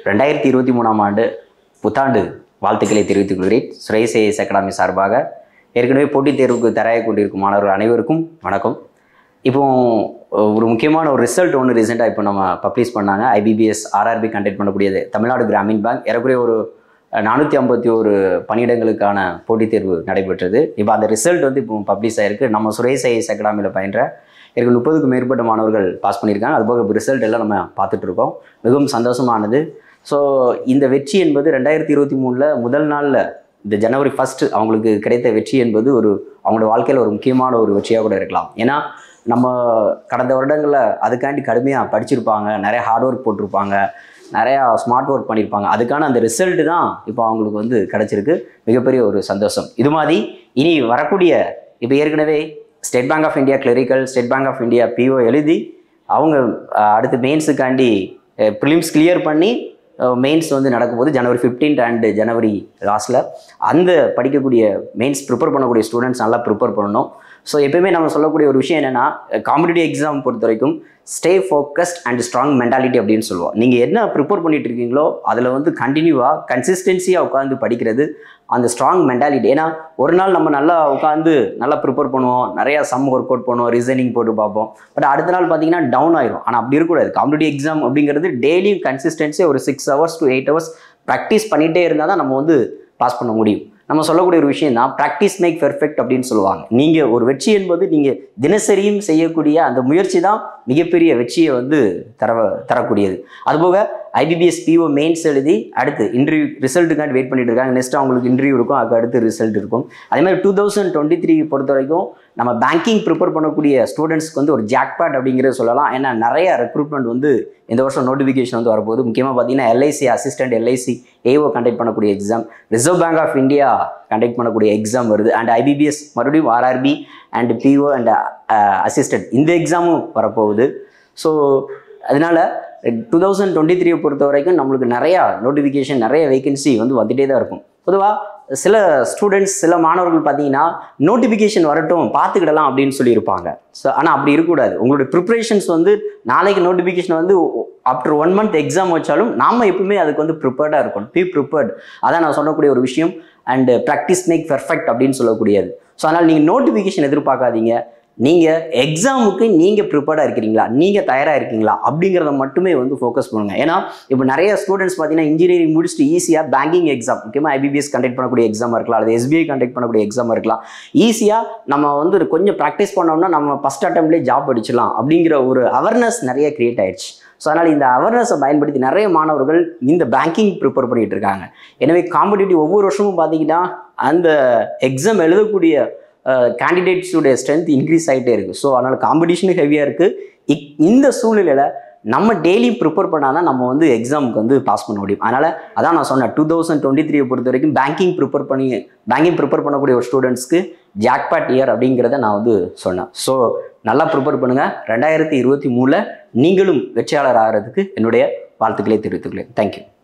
2023ஆம் ஆண்டு புத்தாண்டு வாழ்த்துக்களை தெரிவித்துக் கொள்கிறேன். சுரேஷ் IAS அகாடமி சார்பாக ஏற்கனவே போட்டித் தேர்வுக்கு தயாராகி கொண்டிருக்கும் மாணவர்கள் அனைவருக்கும் வணக்கம். இப்போ ஒரு முக்கியமான ஒரு ரிசல்ட் ஒன்று ரீசெண்டாக இப்போ நம்ம பப்ளிஷ் பண்ணாங்க. IBBS RRB கண்டக்ட் பண்ணக்கூடியது தமிழ்நாடு கிராமின் பேங்க் ஏறக்குறைய ஒரு 451 பணியிடங்களுக்கான போட்டித் தேர்வு நடைபெற்றது. இப்போ அந்த ரிசல்ட் வந்து இப்போ பப்ளிஷ் ஆகிருக்கு. நம்ம சுரேஷ் IAS அகாடமியில் பயின்ற 30க்கும் மேற்பட்ட மாணவர்கள் பாஸ் பண்ணியிருக்காங்க. அதுபோக இப்போ ரிசல்ட் எல்லாம் நம்ம பார்த்துட்டு இருக்கோம். மிகவும் சந்தோஷமானது. ஸோ இந்த வெற்றி என்பது 2023 முதல் நாளில் இந்த ஜனவரி 1 அவங்களுக்கு கிடைத்த வெற்றி என்பது அவங்களோட வாழ்க்கையில் ஒரு முக்கியமான ஒரு வெற்றியாக கூட இருக்கலாம். ஏன்னா நம்ம கடந்த வருடங்களில் அதுக்காண்டி கடுமையாக படிச்சிருப்பாங்க, நிறைய ஹார்ட் ஒர்க் போட்டிருப்பாங்க, நிறையா ஸ்மார்ட் ஒர்க் பண்ணியிருப்பாங்க. அதுக்கான அந்த ரிசல்ட்டு தான் இப்போ அவங்களுக்கு வந்து கிடச்சிருக்கு. மிகப்பெரிய ஒரு சந்தோஷம். இது மாதிரி இனி வரக்கூடிய இப்போ ஏற்கனவே State Bank of India clerical, State Bank of India PO எழுதி அவங்க அடுத்து மெயின்ஸுக்காண்டி ப்ரிலிம்ஸ் கிளியர் பண்ணி மெயின்ஸ் வந்து நடக்கும்போது ஜனவரி 15 அண்டு ஜனவரி லாஸ்ட்டில் அந்த படிக்கக்கூடிய மெயின்ஸ் ப்ரிப்பேர் பண்ணக்கூடிய ஸ்டூடெண்ட்ஸ் நல்லா ப்ரிப்பேர் பண்ணணும். ஸோ எப்பயுமே நம்ம சொல்லக்கூடிய ஒரு விஷயம் என்னென்னா, காம்படிட்டிவ் எக்ஸாம் பொறுத்த வரைக்கும் stay focused and strong mentality அப்படின்னு சொல்லுவோம். நீங்கள் என்ன ப்ரிப்பேர் பண்ணிட்டு இருக்கீங்களோ அதில் வந்து கண்டினியூவாக கன்சிஸ்டன்சியாக உட்காந்து படிக்கிறது, அந்த ஸ்ட்ராங் மென்டாலிட்டி. ஏன்னா ஒரு நாள் நம்ம நல்லா உட்காந்து நல்லா ப்ரிப்பேர் பண்ணுவோம், நிறையா சம் ஒர்க் அவுட் பண்ணுவோம், ரீசனிங் போட்டு பார்ப்போம். பட் அடுத்த நாள் பார்த்தீங்கன்னா டவுன் ஆயிரும். ஆனால் அப்படி இருக்கக்கூடாது. காம்படிட்டிவ் எக்ஸாம் அப்படிங்கிறது டெய்லியும் கன்சிஸ்டன்சியாக ஒரு 6 hours to 8 hours ப்ராக்டிஸ் பண்ணிகிட்டே இருந்தால் தான் நம்ம வந்து பாஸ் பண்ண முடியும். நம்ம சொல்லக்கூடிய ஒரு விஷயம் தான் ப்ராக்டிஸ் மேக் பெர்ஃபெக்ட் அப்படின்னு சொல்லுவாங்க. நீங்கள் ஒரு வெற்றி என்பது நீங்கள் தினசரியும் செய்யக்கூடிய அந்த முயற்சி தான் மிகப்பெரிய வெற்றியை வந்து தரக்கூடியது. அதுபோக IBBS PO மெயின்ஸ் எழுதி அடுத்து இன்டர்வியூ ரிசல்ட்டுக்காண்டி வெயிட் பண்ணிட்டு இருக்காங்க. நெக்ஸ்ட் அவங்களுக்கு இன்டர்வியூ இருக்கும், அதுக்கு அடுத்து ரிசல்ட் இருக்கும். அதே மாதிரி 2023 பொறுத்த வரைக்கும் நம்ம பேங்கிங் ப்ரிப்பேர் பண்ணக்கூடிய ஸ்டூடெண்ட்ஸ்க்கு வந்து ஒரு ஜாக்பாட் அப்படிங்கிறத சொல்லலாம். ஏன்னா நிறைய ரெக்ரூட்மெண்ட் வந்து இந்த வருஷம் நோட்டிஃபிகேஷன் வந்து வரப்போகுது. முக்கியமாக பார்த்தீங்கன்னா LIC assistant, LIC AO conduct பண்ணக்கூடிய exam, Reserve Bank of India conduct பண்ணக்கூடிய எக்ஸாம் வருது. அண்ட் IBBS மறுபடியும் RRB and PO and assistant இந்த எக்ஸாமும் வரப்போகுது. ஸோ அதனால் 2023 பொறுத்த வரைக்கும் நம்மளுக்கு நிறையா நோட்டிஃபிகேஷன், நிறைய வேகன்சி வந்து வந்துகிட்டே தான் இருக்கும். பொதுவாக சில ஸ்டூடெண்ட்ஸ், சில மாணவர்கள் பார்த்தீங்கன்னா நோட்டிஃபிகேஷன் வரட்டும் பார்த்துக்கிடலாம் அப்படின்னு சொல்லியிருப்பாங்க. ஸோ ஆனால் அப்படி இருக்கக்கூடாது. உங்களுடைய ப்ரிப்ரேஷன்ஸ் வந்து நாளைக்கு நோட்டிஃபிகேஷன் வந்து ஆஃப்டர் 1 month எக்ஸாம் வச்சாலும் நாம் எப்பவுமே அதுக்கு வந்து ப்ரிப்பேர்டாக இருக்கணும். பி ப்ரிப்பேர்ட், அதான் நான் சொல்லக்கூடிய ஒரு விஷயம். அண்டு ப்ராக்டிஸ் மேக் பெர்ஃபெக்ட் அப்படின்னு சொல்லக்கூடியது. ஸோ அதனால் நீங்கள் நோட்டிஃபிகேஷன் எதிர்பார்க்காதீங்க. நீங்கள் எக்ஸாமுக்கு நீங்கள் ப்ரிப்பேர்டாக இருக்கிறீங்களா, நீங்கள் தயாராக இருக்கீங்களா அப்படிங்கிறத மட்டுமே வந்து ஃபோக்கஸ் பண்ணுங்கள். ஏன்னா இப்போ நிறைய ஸ்டூடெண்ட்ஸ் பார்த்தீங்கன்னா இன்ஜினியரிங் முடிச்சுட்டு ஈஸியாக பேங்கிங் எக்ஸாம், முக்கியமாக IBBS கண்டக்ட் பண்ணக்கூடிய எக்ஸாமாக இருக்கலாம், அல்லது SBI கண்டக்ட் பண்ணக்கூடிய எக்ஸாமாக இருக்கலாம், ஈஸியாக நம்ம வந்து கொஞ்சம் ப்ராக்டிஸ் பண்ணோம்னா நம்ம ஃபஸ்ட் அட்டெம்ப்ட்லேயே ஜாப் அடிச்சிடலாம் அப்படிங்கிற ஒரு அவேர்னஸ் நிறைய க்ரியேட் ஆயிடுச்சு. ஸோ அதனால் இந்த அவேர்னஸை பயன்படுத்தி நிறைய மாணவர்கள் இந்த பேங்கிங் ப்ரிப்பேர் பண்ணிகிட்டு இருக்காங்க. எனவே காம்படிட்டிவ் ஒவ்வொரு வருஷமும் பார்த்தீங்கன்னா அந்த எக்ஸாம் எழுதக்கூடிய கேண்டிடேட்ஸுடைய ஸ்ட்ரென்த் இன்க்ரீஸ் ஆகிட்டே இருக்குது. ஸோ அதனால் காம்படிஷனும் ஹெவியாக இருக்குது. இந்த சூழ்நிலையில் நம்ம டெய்லி ப்ரிப்பேர் பண்ணால் தான் நம்ம வந்து எக்ஸாமுக்கு வந்து பாஸ் பண்ண முடியும். அதனால் அதான் நான் சொன்னேன், 2023 பொறுத்த வரைக்கும் பேங்கிங் ப்ரிப்பேர் பண்ணக்கூடிய ஒரு ஸ்டூடெண்ட்ஸ்க்கு ஜாக்பாட் இயர் அப்படிங்கிறத நான் வந்து சொன்னேன். ஸோ நல்லா ப்ரிப்பேர் பண்ணுங்கள். 2023 நீங்களும் வெற்றியாளர் ஆகிறதுக்கு என்னுடைய வாழ்த்துக்களை தெரிவித்துக்கிறேன். தேங்க்யூ.